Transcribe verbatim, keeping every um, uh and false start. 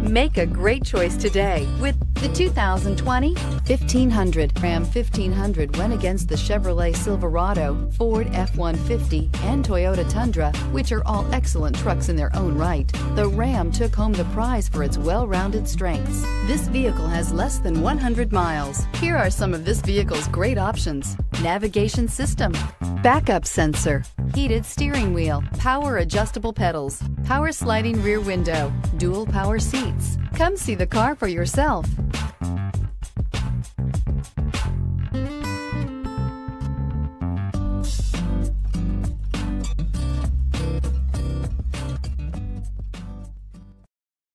Make a great choice today with the two thousand twenty fifteen hundred. Ram fifteen hundred went against the Chevrolet Silverado, Ford F one fifty, and Toyota Tundra, which are all excellent trucks in their own right. The Ram took home the prize for its well-rounded strengths. This vehicle has less than one hundred miles. Here are some of this vehicle's great options: navigation system, backup sensor, heated steering wheel, power adjustable pedals, power sliding rear window, dual power seats. Come see the car for yourself.